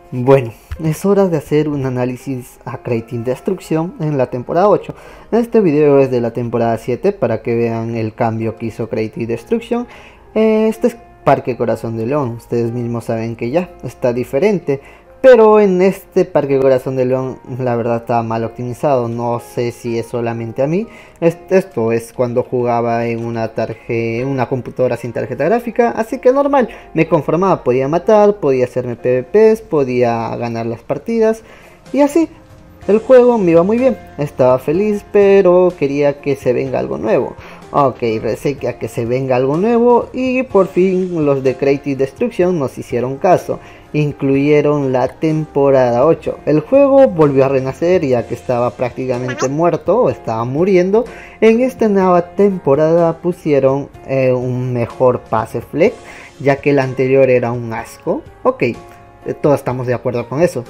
Bueno, es hora de hacer un análisis a Creating Destruction en la temporada 8. Este video es de la temporada 7 para que vean el cambio que hizo Creating Destruction. Este es Parque Corazón de León, ustedes mismos saben que ya está diferente. Pero en este Parque Corazón de León la verdad estaba mal optimizado, no sé si es solamente a mí. Esto es cuando jugaba en una computadora sin tarjeta gráfica, así que normal, me conformaba, podía matar, podía hacerme PvPs, podía ganar las partidas y así. El juego me iba muy bien, estaba feliz, pero quería que se venga algo nuevo. Ok, recé a que se venga algo nuevo y por fin los de Creative Destruction nos hicieron caso. Incluyeron la temporada 8. El juego volvió a renacer ya que estaba prácticamente muerto o estaba muriendo. En esta nueva temporada pusieron un mejor pase flex, ya que el anterior era un asco. Ok, todos estamos de acuerdo con eso.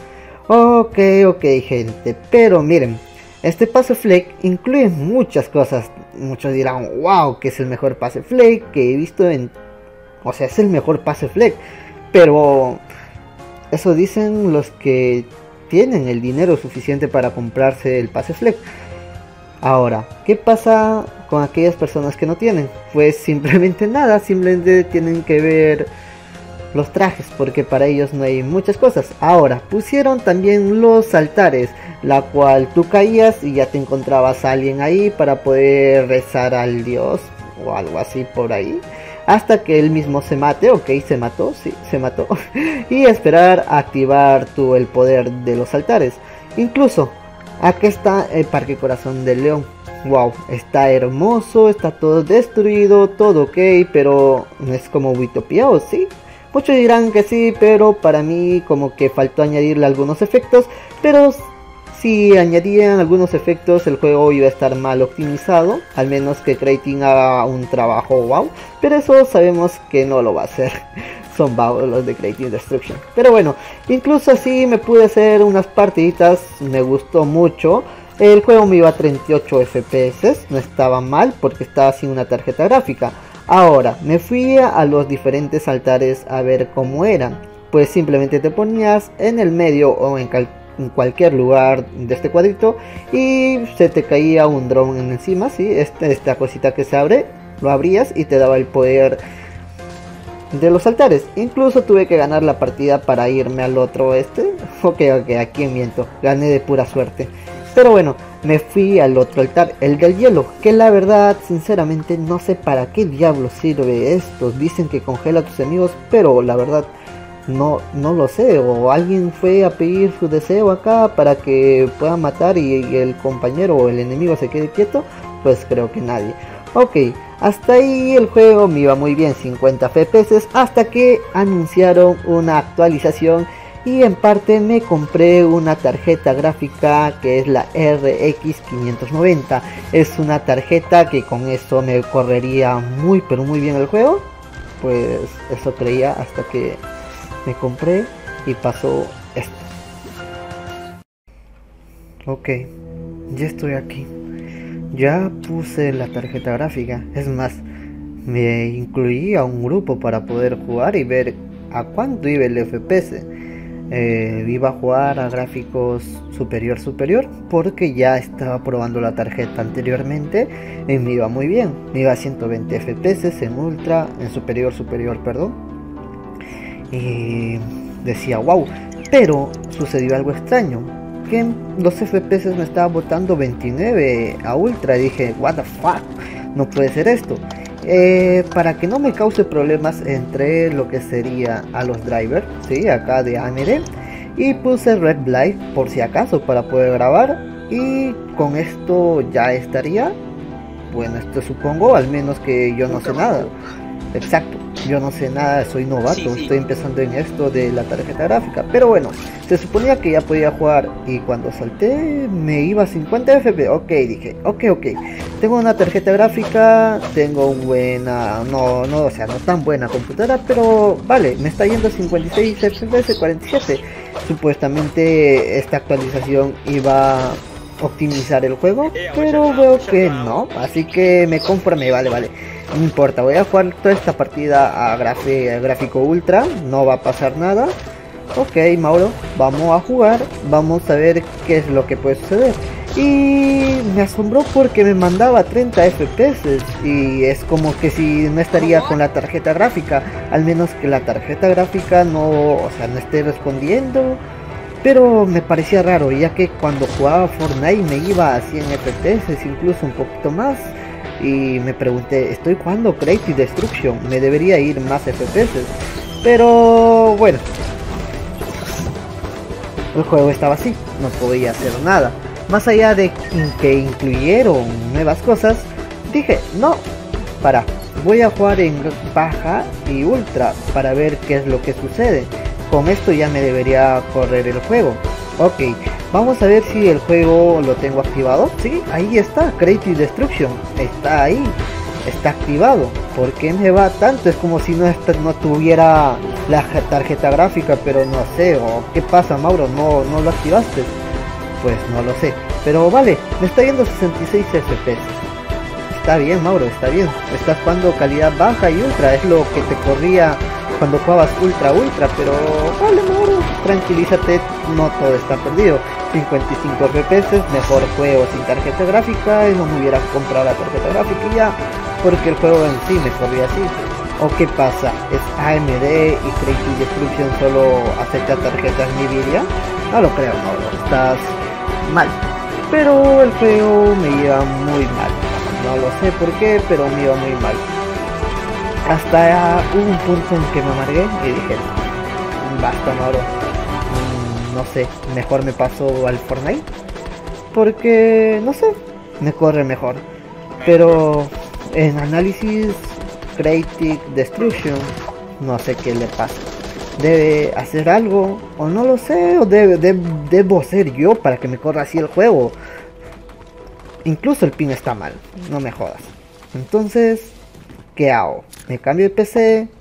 Ok gente, pero miren, este pase flex incluye muchas cosas. Muchos dirán, wow, que es el mejor pase flex que he visto en... O sea, es el mejor pase flex, pero... eso dicen los que tienen el dinero suficiente para comprarse el pase flex. Ahora, ¿qué pasa con aquellas personas que no tienen? Pues simplemente nada, simplemente tienen que ver los trajes, porque para ellos no hay muchas cosas. Ahora, pusieron también los altares, la cual tú caías y ya te encontrabas a alguien ahí para poder rezar al dios o algo así por ahí. Hasta que él mismo se mate, ok, se mató, sí, se mató. Y esperar a activar el poder de los altares. Incluso, aquí está el Parque Corazón del León. Wow, está hermoso, está todo destruido, todo ok, pero no es como Utopía, ¿o sí? Muchos dirán que sí, pero para mí como que faltó añadirle algunos efectos. Pero si añadían algunos efectos, el juego iba a estar mal optimizado, al menos que Creating haga un trabajo wow, pero eso sabemos que no lo va a hacer. Son vagos los de Creating Destruction. Pero bueno, incluso así me pude hacer unas partiditas, me gustó mucho. El juego me iba a 38 FPS, no estaba mal porque estaba sin una tarjeta gráfica. Ahora, me fui a los diferentes altares a ver cómo eran. Pues simplemente te ponías en el medio o en cualquier lugar de este cuadrito y se te caía un dron encima, ¿sí? Esta cosita que se abre, lo abrías y te daba el poder de los altares. Incluso tuve que ganar la partida para irme al otro ok, aquí miento, gané de pura suerte. Pero bueno, me fui al otro altar, el del hielo, que la verdad, sinceramente, no sé para qué diablos sirve esto. Dicen que congela a tus enemigos, pero la verdad no lo sé. O alguien fue a pedir su deseo acá para que pueda matar y el compañero o el enemigo se quede quieto. Pues creo que nadie. Ok, hasta ahí el juego me iba muy bien, 50 FPS, hasta que anunciaron una actualización. Y en parte me compré una tarjeta gráfica que es la RX 590. Es una tarjeta que con eso me correría muy pero muy bien el juego. Pues eso creía hasta que me compré y pasó esto. Ok, ya estoy aquí. Ya puse la tarjeta gráfica. Es más, me incluí a un grupo para poder jugar y ver a cuánto iba el FPS. Iba a jugar a gráficos superior porque ya estaba probando la tarjeta anteriormente y me iba muy bien, me iba a 120 FPS en ultra, en superior perdón, y decía wow, pero sucedió algo extraño, que los FPS me estaba botando 29 a ultra y dije what the fuck, no puede ser esto. Para que no me cause problemas, entré lo que sería a los drivers, ¿sí? Acá de AMD, y puse Red Light por si acaso para poder grabar, y con esto ya estaría. Bueno, esto supongo, al menos que yo no sé nada. Exacto, yo no sé nada, soy novato, estoy empezando en esto de la tarjeta gráfica. Pero bueno, se suponía que ya podía jugar y cuando salté me iba a 50 FPS. Ok, dije, ok, tengo una tarjeta gráfica, tengo buena, o sea, no tan buena computadora, pero vale, me está yendo a 56 FPS, 47. Supuestamente esta actualización iba a optimizar el juego, pero veo que no, así que me conformé, vale. No importa, voy a jugar toda esta partida a gráfico ultra, no va a pasar nada. Ok, Mauro, vamos a jugar, vamos a ver qué es lo que puede suceder. Y me asombró porque me mandaba 30 FPS y es como que si no estaría con la tarjeta gráfica, al menos que la tarjeta gráfica no, o sea, no esté respondiendo. Pero me parecía raro, ya que cuando jugaba Fortnite me iba a 100 FPS, incluso un poquito más. Y me pregunté, estoy jugando Creative Destruction, me debería ir más FPS. Pero bueno, el juego estaba así, no podía hacer nada. Más allá de que incluyeron nuevas cosas, dije, no, voy a jugar en baja y ultra para ver qué es lo que sucede. Con esto ya me debería correr el juego. Ok, vamos a ver si el juego lo tengo activado. Sí, ahí está, Creative Destruction, está ahí, está activado. ¿Por qué me va tanto? Es como si no tuviera la tarjeta gráfica, pero no sé, o qué pasa, Mauro, no lo activaste. Pues no lo sé, pero vale, me está yendo 66 FPS. Está bien, Mauro, está bien. Estás jugando calidad baja y ultra, es lo que te corría cuando jugabas ultra, pero vale, Mauro, tranquilízate, no todo está perdido. 55 FPS, mejor juego sin tarjeta gráfica, y no me hubiera comprado la tarjeta gráfica y ya, porque el juego en sí me corría así. ¿O qué pasa? ¿Es AMD y Creative Destruction solo acepta tarjetas Nvidia? No lo creo, Mauro, estás mal, pero el juego me iba muy mal, no lo sé por qué, pero me iba muy mal. Hasta hubo un punto en que me amargué y dije, basta, Mauro, no sé, mejor me paso al Fortnite, porque no sé, me corre mejor. Pero en análisis Creative Destruction no sé qué le pasa. Debe hacer algo, o no lo sé, o debo ser yo para que me corra así el juego. Incluso el ping está mal, no me jodas. Entonces, ¿qué hago? ¿Me cambio de PC?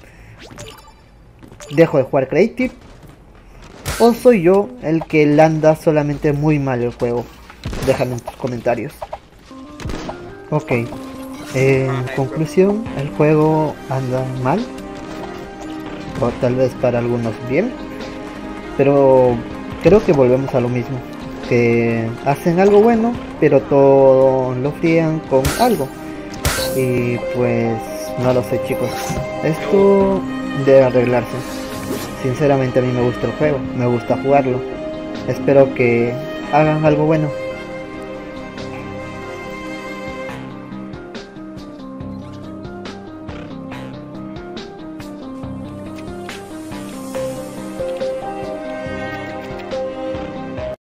¿Dejo de jugar Creative? ¿O soy yo el que le anda solamente muy mal el juego? Déjame en tus comentarios. Ok, en conclusión, el juego anda mal. O tal vez para algunos bien, pero creo que volvemos a lo mismo, que hacen algo bueno pero todo lo frían con algo, y pues no lo sé, chicos, esto debe arreglarse. Sinceramente a mí me gusta el juego, me gusta jugarlo, espero que hagan algo bueno.